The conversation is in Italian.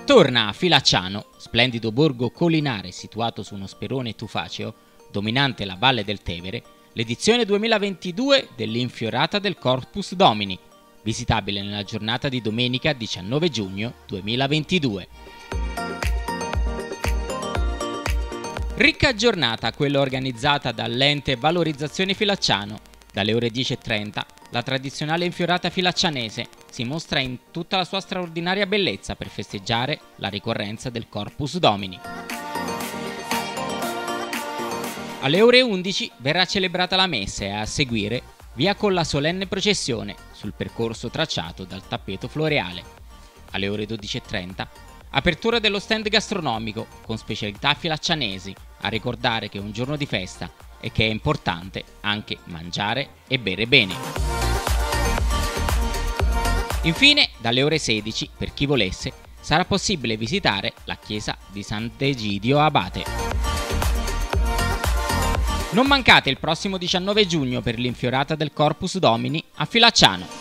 Torna a Filacciano, splendido borgo collinare situato su uno sperone tufaceo, dominante la valle del Tevere, l'edizione 2022 dell'Infiorata del Corpus Domini, visitabile nella giornata di domenica 19 giugno 2022. Ricca giornata quella organizzata dall'ente Valorizzazione Filacciano. Dalle ore 10:30 la tradizionale infiorata filaccianese si mostra in tutta la sua straordinaria bellezza per festeggiare la ricorrenza del Corpus Domini. Alle ore 11 verrà celebrata la messa e a seguire via con la solenne processione sul percorso tracciato dal tappeto floreale. Alle ore 12:30 apertura dello stand gastronomico con specialità filaccianesi a ricordare che è un giorno di festa e che è importante anche mangiare e bere bene. Infine, dalle ore 16, per chi volesse, sarà possibile visitare la chiesa di Sant'Egidio Abate. Non mancate il prossimo 19 giugno per l'Infiorata del Corpus Domini a Filacciano.